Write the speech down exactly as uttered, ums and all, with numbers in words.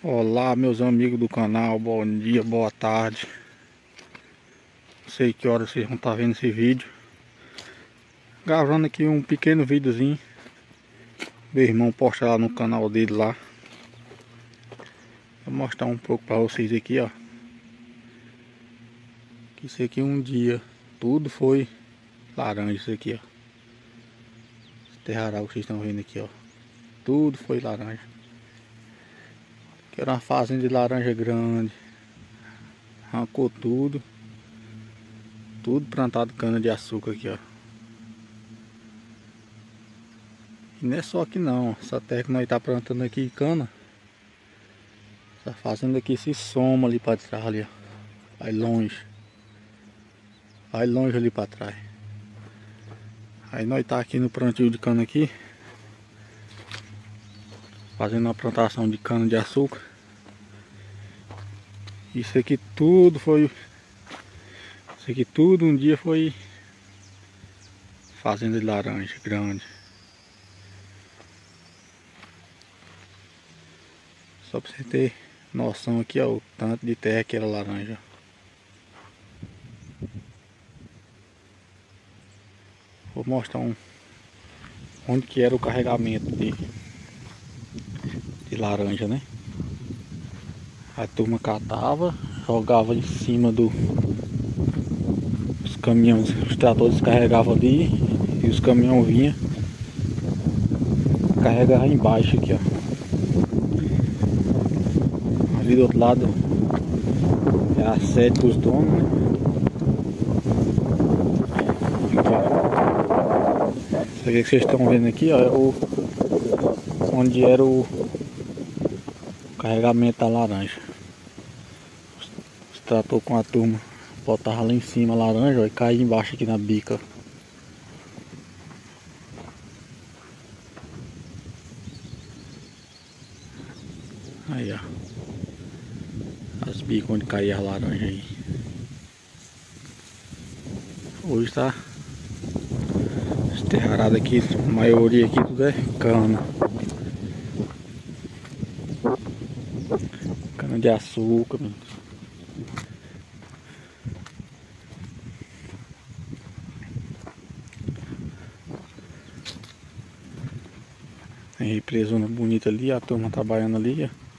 Olá, meus amigos do canal, bom dia, boa tarde. Não sei que horas vocês vão estar vendo esse vídeo. Gravando aqui um pequeno videozinho. Meu irmão posta lá no canal dele lá. Vou mostrar um pouco para vocês aqui, ó. Que isso aqui um dia tudo foi laranja, isso aqui, ó. Esse terraral que vocês estão vendo aqui, ó. Tudo foi laranja. Que era uma fazenda de laranja grande. Arrancou tudo. Tudo plantado cana de açúcar aqui, ó. E não é só aqui não. Essa terra que nós tá plantando aqui cana. Essa fazenda aqui se soma ali para trás ali, ó. Vai longe. Vai longe ali para trás. Aí nós tá aqui no plantio de cana aqui. Fazendo uma plantação de cana de açúcar. Isso aqui tudo foi... Isso aqui tudo um dia foi fazenda de laranja grande. Só pra você ter noção aqui, ó, o tanto de terra que era laranja. Vou mostrar um onde que era o carregamento de, de laranja, né? A turma catava, jogava em cima do os caminhões, os tratores carregavam ali e os caminhões vinham, carregava embaixo aqui, ó. Ali do outro lado é a sede dos donos, né? Isso aqui que vocês estão vendo aqui, ó, é o onde era o carregamento da laranja. Os trator com a turma botava lá em cima a laranja, ó, e caía embaixo aqui na bica. Aí, ó, as bicas onde caía a laranja aí. Hoje tá esterrarado aqui, a maioria aqui tudo é cana. Cana de açúcar, meu. Tem represona bonita ali, a turma trabalhando ali, ó.